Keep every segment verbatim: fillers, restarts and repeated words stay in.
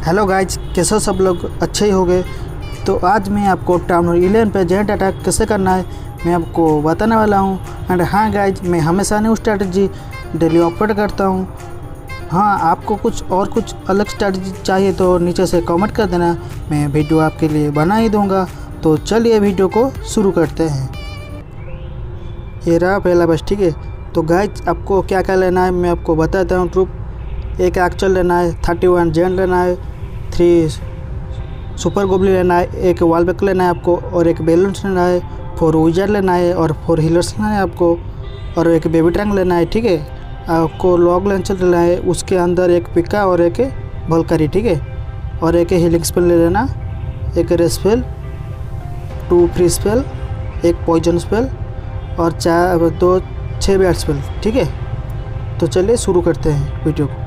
Hello guys, कैसे हो सब लोग? अच्छे ही हो गए। तो आज मैं आपको टाउन हॉल इलेवन पे जेट अटैक कैसे करना है मैं आपको बताने वाला हूँ। एंड हाँ गाइज, मैं हमेशा न्यू स्ट्रैटेजी डेली अपलोड करता हूँ। हाँ, आपको कुछ और कुछ अलग स्ट्रैटेजी चाहिए तो नीचे से कमेंट कर देना, मैं वीडियो आपके लिए बना ही दूँगा। तो चलिए वीडियो को शुरू करते हैं। ये रहा पहला बस, ठीक है। तो गाइज आपको क्या क्या लेना है मैं आपको बताता हूँ। ट्रूप एक एक्चुअल लेना है, थर्टी वन जेंट लेना है, थ्री सुपर गोबली लेना है, एक वॉलबैकर लेना है आपको, और एक बैलून्स लेना है, फोर विजर लेना है, और फोर हीलर्स लेना है आपको, और एक बेबी ट्रैंक लेना है, ठीक है। आपको लॉन्ग लॉन्चर लेना है, उसके अंदर एक पिका और एक वल्करी, ठीक है। और एक हीलिंग स्पेल ले लेना, एक rage spell, two freeze spell, एक पॉइजन स्पेल, और चार दो छः बैट स्पेल, ठीक है। तो चलिए शुरू करते हैं वीडियो को।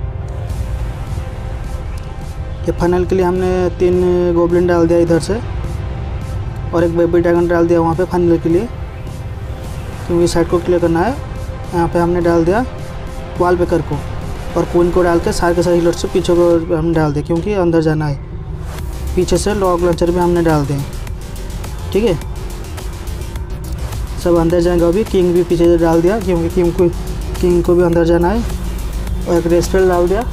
ये फनल के लिए हमने तीन गोब्लिन डाल दिया इधर से, और एक बेबी ड्रैगन डाल दिया वहाँ पे फनल के लिए, क्योंकि साइड को क्लियर करना है। यहाँ पे हमने डाल दिया वॉलबैकर को, और क्वीन को डाल के सारे के सारे हीलर से पीछे को हमने डाल दिया, क्योंकि अंदर जाना है। पीछे से लॉन्ग लॉन्चर भी हमने डाल दिए, ठीक है। सब अंदर जाएंगे। अभी किंग भी पीछे से डाल दिया, क्योंकि किंग को किंग को भी अंदर जाना है। और एक रेस स्पेल डाल दिया,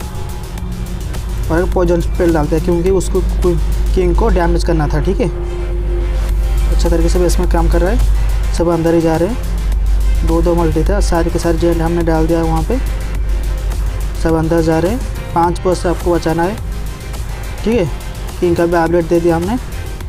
और एक पॉइजन स्पेल डाल दिया, क्योंकि उसको किंग को डैमेज करना था, ठीक है। अच्छा तरीके से इसमें काम कर रहा है। सब अंदर ही जा रहे हैं। दो दो मल्टी था, सारे के सारे जेंट हमने डाल दिया वहाँ पे। सब अंदर जा रहे हैं। पाँच बस आपको बचाना है, ठीक है। किंग का भी अपडेट दे दिया हमने।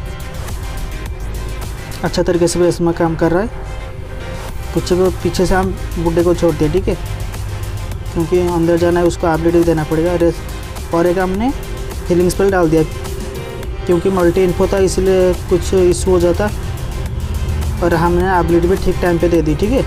अच्छा तरीके से इसमें काम कर रहा है। पीछे को पीछे से हम बुड्ढे को छोड़ दिया, ठीक है, क्योंकि अंदर जाना है, उसको अपडेट भी देना पड़ेगा। रेस और एक हमने हीलिंग स्पेल डाल दिया, क्योंकि मल्टी इन्फो था इसलिए कुछ इशू हो जाता, और हमने अपडेट भी ठीक टाइम पे दे दी, ठीक है।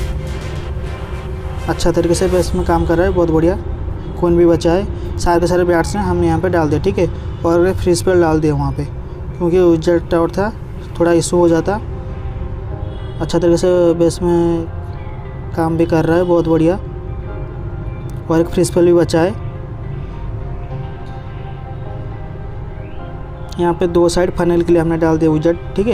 अच्छा तरीके से बस में काम कर रहा है, बहुत बढ़िया। खून भी बचा है। सारे के सारे बैट्स ने हमने यहाँ पे डाल दिया, ठीक है। और फ्री स्पेल डाल दिया वहाँ पे, क्योंकि उजट टावर था, थोड़ा इशू हो जाता। अच्छा तरीके से बेस में काम भी कर रहा है, बहुत बढ़िया। और एक फ्री स्पेल भी बचा है। यहाँ पे दो साइड फनल के लिए हमने डाल दिया उजट, ठीक है।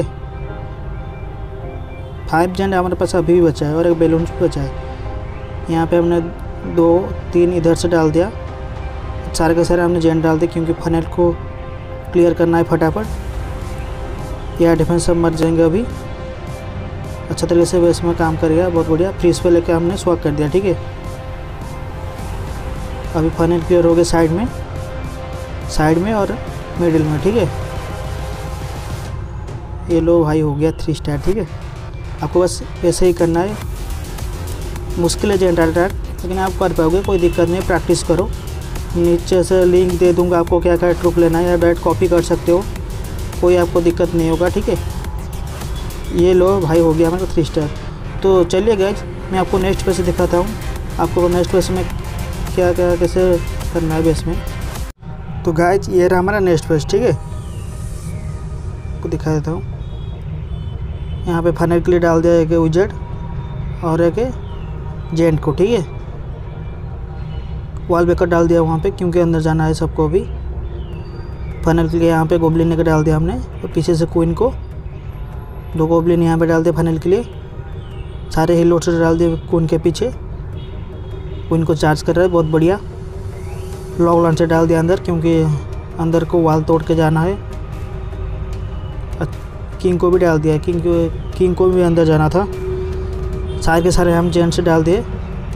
फाइव जेंट हमारे पास अभी भी बचा है, और एक बैलून भी बचा है। यहाँ पे हमने दो तीन इधर से डाल दिया। सारे के सारे हमने जेंट डाल दिए, क्योंकि फनल को क्लियर करना है फटाफट। यह डिफेंस सब मर जाएंगे अभी। अच्छा तरीके से बेस में काम करेगा, बहुत बढ़िया। फ्री स्पेल लेके हमने स्वैग कर दिया, ठीक है। अभी फनल क्लियर हो गए साइड में साइड में और मिडिल में, ठीक है। ये लो भाई, हो गया थ्री स्टार, ठीक है। आपको बस ऐसे ही करना है। मुश्किल है जेंट अटैक, लेकिन आप कर पाओगे, कोई दिक्कत नहीं। प्रैक्टिस करो। नीचे से लिंक दे दूंगा आपको, क्या क्या ट्रूप लेना है, या डायरेक्ट कॉपी कर सकते हो, कोई आपको दिक्कत नहीं होगा, ठीक है। ये लो भाई, हो गया हमारा थ्री स्टार। तो चलिए गाइज, मैं आपको नेक्स्ट पे से दिखाता हूँ, आपको नेक्स्ट पे से में क्या क्या कैसे करना है बेस में। तो गाइज ये रहा हमारा नेक्स्ट पेज, ठीक है। आपको दिखा देता हूँ। यहाँ पे फनल के लिए डाल दिया एक उजट और एक जेंट को, ठीक है। वॉलबैकर डाल दिया वहाँ पे, क्योंकि अंदर जाना है सबको अभी। फनल के लिए यहाँ पे गोब्लिन के डाल दिया हमने, और पीछे से क्वीन को दो गोब्लिन यहाँ पे डाल दिया फनल के लिए। सारे हील से डाल दिए क्वीन के पीछे। क्वीन को चार्ज कर रहा है, बहुत बढ़िया। लॉन्ग लॉन्चर डाल दिया अंदर, क्योंकि अंदर को वाल तोड़ के जाना है। किंग को भी डाल दिया, किंग को किंग को भी अंदर जाना था। सारे के सारे हम जेंट से डाल दिए,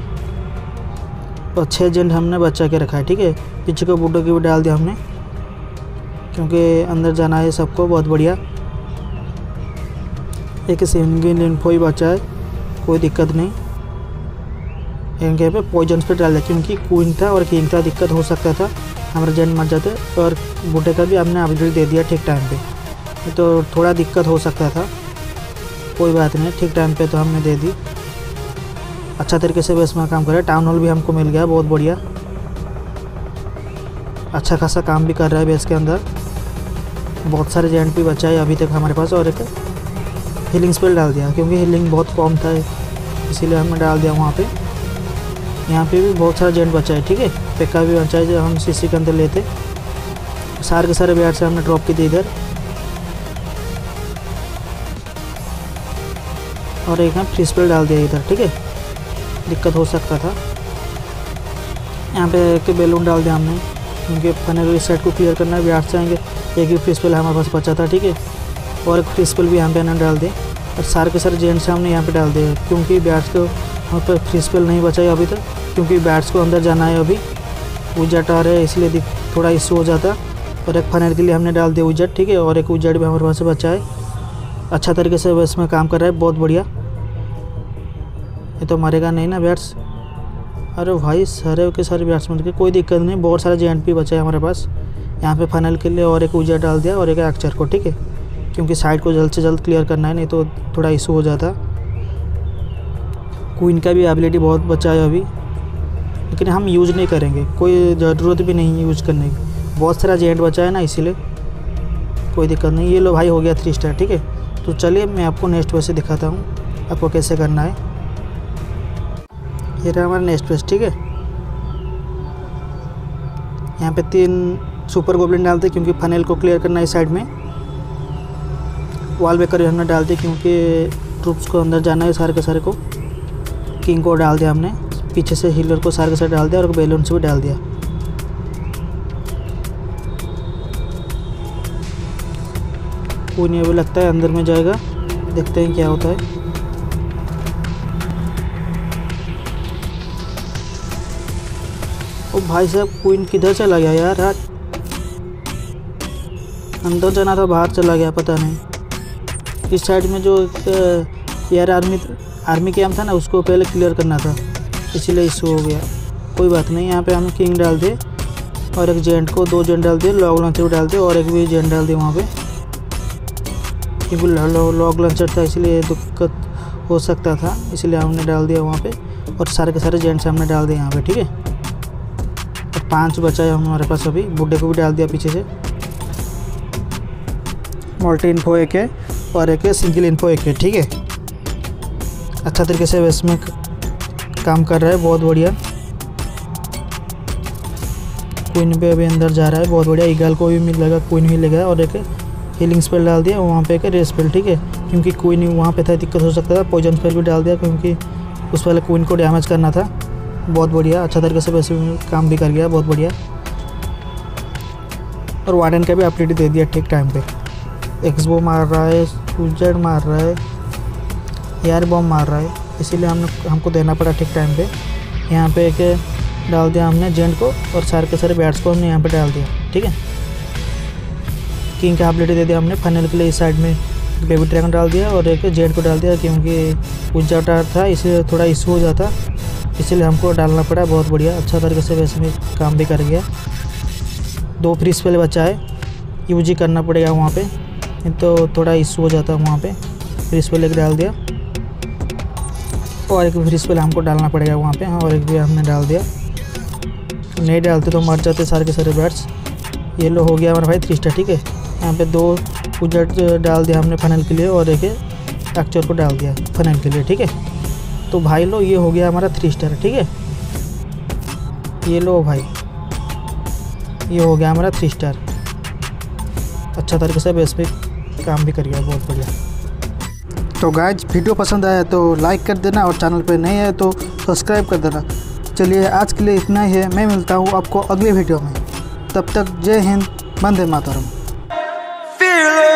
और छः जेंट हमने बचा के रखा है, ठीक है। पीछे को बूढ़ों की भी डाल दिया हमने, क्योंकि अंदर जाना है सबको, बहुत बढ़िया। एक सिंगल इन्फो ही बचा है, कोई दिक्कत नहीं। यहाँ पे पॉइजन पे डाल दिया, क्योंकि क्वीन था और किंग था, दिक्कत हो सकता था, हमारे जेंट मर जाते। और बूढ़े का भी हमने अपडेट दे दिया ठीक टाइम पे, तो थोड़ा दिक्कत हो सकता था, कोई बात नहीं, ठीक टाइम पे तो हमने दे दी। अच्छा तरीके से बेस में काम कर रहा है। टाउन हॉल भी हमको मिल गया, बहुत बढ़िया। अच्छा खासा काम भी कर रहा है बेस के अंदर। बहुत सारे जेंट भी बचा है अभी तक हमारे पास, और एक हीलिंग स्पेल डाल दिया, क्योंकि हीलिंग बहुत कम था, इसीलिए हमने डाल दिया वहाँ पे। यहाँ पे भी बहुत सारा जेंट बचा है, ठीक है। पेक्का भी बचा है जो हम सीसी के अंदर लेते। सारे के सारे बैट से हमने ड्रॉप की थी इधर, और एक हम फ्री स्पेल डाल दिया इधर, ठीक है। दिक्कत हो सकता था। यहाँ पे एक बैलून डाल दिया हमने, क्योंकि फनल इस साइड को क्लियर करना है। बैट से आएंगे, एक ही फ्री स्पेल हमारे पास बचा था, ठीक है। और एक फ्री स्पेल भी यहाँ पे हमने डाल दिए, और सारे के सारे जेंट से हमने यहाँ पे डाल दिए, क्योंकि बैट्स को वहाँ पर फ्री स्पेल नहीं बचा है अभी तक, क्योंकि बैट्स को अंदर जाना है। अभी उजट आ रहा है, इसलिए थोड़ा इशू हो जाता। और एक फनल के लिए हमने डाल दिया उजट, ठीक है। और एक उजट भी हमारे पास बचा है, अच्छा तरीके से इसमें काम कर रहा है, बहुत बढ़िया। ये तो मरेगा नहीं ना बैट्स। अरे भाई सारे के सारे बैट्स मर गए, कोई दिक्कत नहीं। बहुत सारे जेंट भी बचा है हमारे पास। यहाँ पे फनल के लिए और एक उजट डाल दिया, और एक एक्चर को, ठीक है, क्योंकि साइड को जल्द से जल्द क्लियर करना है, नहीं तो थोड़ा इशू हो जाता। क्वीन का भी एबिलिटी बहुत बचा है अभी, लेकिन हम यूज़ नहीं करेंगे, कोई ज़रूरत भी नहीं है यूज़ करने की। बहुत सारा जेंट बचा है ना, इसीलिए कोई दिक्कत नहीं। ये लो भाई, हो गया थ्री स्टार, ठीक है। तो चलिए मैं आपको नेक्स्ट फेज से दिखाता हूँ आपको कैसे करना है। ये रहा हमारा नेक्स्ट फेज, ठीक है। यहाँ पे तीन सुपर गोब्लिन डालते, क्योंकि फनेल को क्लियर करना है इस साइड में। वॉल ब्रेकर हमने डाल दिया, क्योंकि ट्रूप्स को अंदर जाना है सारे के सारे को। किंग को डाल दिया हमने, पीछे से हीलर को सारे के सारे डाल दिया, और बैलून से भी डाल दिया। कोई नहीं, अभी लगता है अंदर में जाएगा, देखते हैं क्या होता है। ओ भाई साहब, क्वीन किधर चला गया यार? आज अंदर जाना था, बाहर चला गया, पता नहीं। इस साइड में जो एयर आर्मी आर्मी कैंप था ना, उसको पहले क्लियर करना था, इसलिए इशू हो गया। कोई बात नहीं। यहाँ पे हम किंग डाल दिए, और एक जेंट को, दो जेंट डाल दिए, लॉग लॉन्चर डाल दिए, और एक भी जेंट डाल दिए वहाँ पे, क्योंकि लॉग लॉन्चर था इसलिए दिक्कत हो सकता था, इसलिए हमने डाल दिया वहाँ पे। और सारे के सारे जेंट्स हमने डाल दिए यहाँ पे, ठीक है। और पांच बचा है हमारे पास अभी। बुड्ढे को भी डाल दिया पीछे से। मल्टी इन्फो एक है, और एक है सिंगल इन्फो एक है, ठीक है। अच्छा तरीके से इसमें काम कर रहा है, बहुत बढ़िया। क्वीन पे अभी अंदर जा रहा है, बहुत बढ़िया। ईगल को भी मिलेगा, क्वीन भी लेगा, और एक हीलिंग स्पेल डाल दिया वहाँ पे, एक रेस स्पेल, ठीक है। क्योंकि क्वीन वहाँ पे था, दिक्कत हो सकता था। पॉइजन स्पेल भी डाल दिया, क्योंकि उस पहले क्वीन को डैमेज करना था। बहुत बढ़िया, अच्छा तरीके से वैसे काम भी कर गया, बहुत बढ़िया। और वार्डन का भी अपडेट दे दिया ठीक टाइम पे। एक्स बॉम मार रहा है, उजट मार रहा है, एयर बॉम मार रहा है, इसीलिए हमने हमको देना पड़ा ठीक टाइम पे। यहाँ पे एक डाल दिया हमने जेंट को, और सारे के सारे बैट्स को हमने यहाँ पे डाल दिया, ठीक है। किंग का एबिलिटी दे दिया हमने फनल के लिए। इस साइड में बेबी ड्रैगन डाल दिया, और एक जेंट को डाल दिया, क्योंकि उजट था इसलिए थोड़ा इशू हो जाता, इसलिए हमको डालना पड़ा। बहुत बढ़िया, अच्छा तरीके से वैसे में काम भी कर गया। दो फ्री स्पेल बचा है, यूज ही करना पड़ेगा वहाँ पे, नहीं तो थोड़ा इशू हो जाता वहाँ पे। फ्री स्पेल एक डाल दिया, और एक फ्री स्पेल हमको डालना पड़ेगा वहाँ पे। हाँ, और एक भी हमने डाल दिया। नहीं डालते तो मर जाते सारे के सारे बैट्स। ये लो, हो गया हमारा भाई थ्री स्टार, ठीक है। यहाँ पे दो उजट डाल दिया हमने फनल के लिए, और एक एक्चर को डाल दिया फनल के लिए, ठीक है। तो भाई लो, ये हो गया हमारा थ्री स्टार, ठीक है। ये लो भाई, ये हो गया हमारा थ्री स्टार। अच्छा तरीके से बेस पे काम भी कर गया, बहुत बढ़िया। तो गाइज, वीडियो पसंद आया तो लाइक कर देना, और चैनल पे नए है तो सब्सक्राइब कर देना। चलिए आज के लिए इतना ही है, मैं मिलता हूँ आपको अगले वीडियो में। तब तक जय हिंद, वंदे मातरम।